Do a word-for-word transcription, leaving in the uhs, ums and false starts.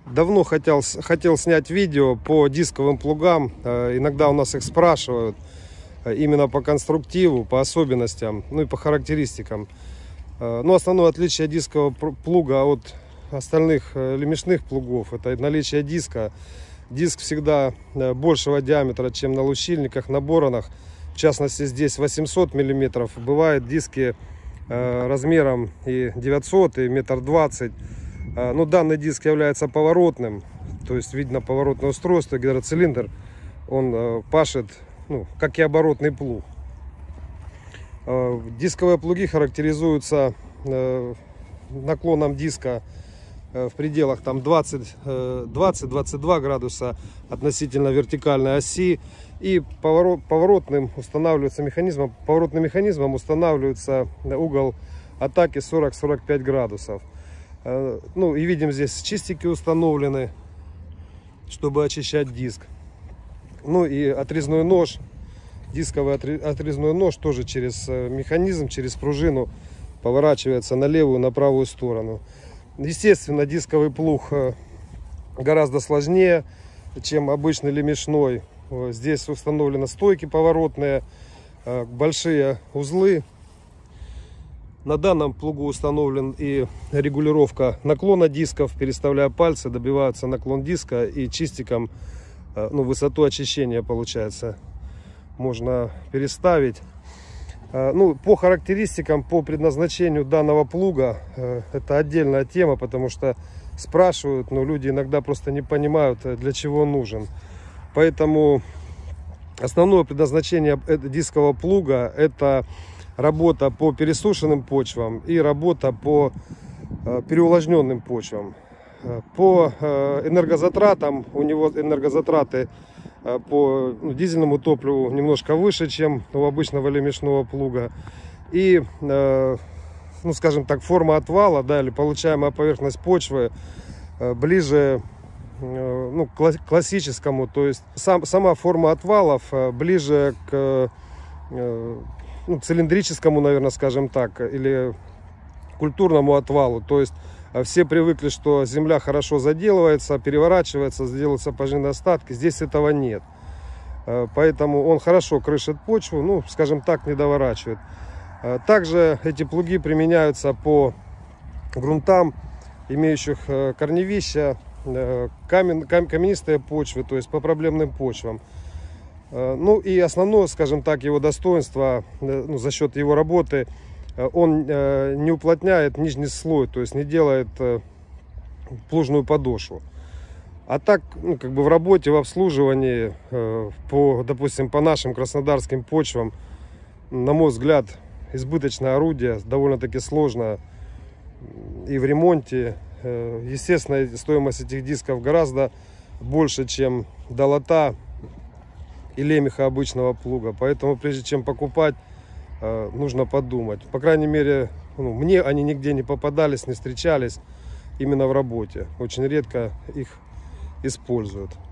Давно хотел, хотел снять видео по дисковым плугам. Иногда у нас их спрашивают именно по конструктиву, по особенностям, ну и по характеристикам. Но основное отличие дискового плуга от остальных лемешных плугов — это наличие диска. Диск всегда большего диаметра, чем на лущильниках, на боронах. В частности, здесь восемьсот миллиметров. Бывают диски размером и девятьсот, и метр двадцать. Но данный диск является поворотным, то есть видно поворотное устройство, гидроцилиндр. Он пашет, ну, как и оборотный плуг. Дисковые плуги характеризуются наклоном диска в пределах там двадцать-двадцать два градуса относительно вертикальной оси, и поворот, поворотным устанавливается механизмом, поворотным механизмом устанавливается угол атаки сорок-сорок пять градусов. Ну и видим, здесь чистики установлены, чтобы очищать диск. Ну и отрезной нож, дисковый отрезной нож тоже через механизм, через пружину поворачивается на левую, на правую сторону. Естественно, дисковый плуг гораздо сложнее, чем обычный лемешной. Здесь установлены стойки поворотные, большие узлы. На данном плугу установлен и регулировка наклона дисков. Переставляя пальцы, добиваются наклон диска, и чистиком, ну, высоту очищения получается, можно переставить. Ну, по характеристикам, по предназначению данного плуга, это отдельная тема, потому что спрашивают, но люди иногда просто не понимают, для чего он нужен. Поэтому основное предназначение дискового плуга — это работа по пересушенным почвам и работа по переувлажненным почвам. По энергозатратам, у него энергозатраты по дизельному топливу немножко выше, чем у обычного лемешного плуга. И, ну, скажем так, форма отвала, да, или получаемая поверхность почвы ближе, ну, к классическому, то есть сам, сама форма отвалов ближе к, ну, цилиндрическому, наверное, скажем так, или культурному отвалу. То есть все привыкли, что земля хорошо заделывается, переворачивается, сделаются пожинные остатки. Здесь этого нет. Поэтому он хорошо крышит почву, ну, скажем так, не доворачивает. Также эти плуги применяются по грунтам, имеющих корневища, камен, каменистые почвы, то есть по проблемным почвам. Ну и основное, скажем так, его достоинство, ну, за счет его работы, он не уплотняет нижний слой, то есть не делает плужную подошву. А так, ну, как бы в работе, в обслуживании, по, допустим, по нашим краснодарским почвам, на мой взгляд, избыточное орудие, довольно-таки сложно и в ремонте. Естественно, стоимость этих дисков гораздо больше, чем долота и лемеха обычного плуга. Поэтому прежде чем покупать, нужно подумать. По крайней мере, ну, мне они нигде не попадались, не встречались именно в работе. Очень редко их используют.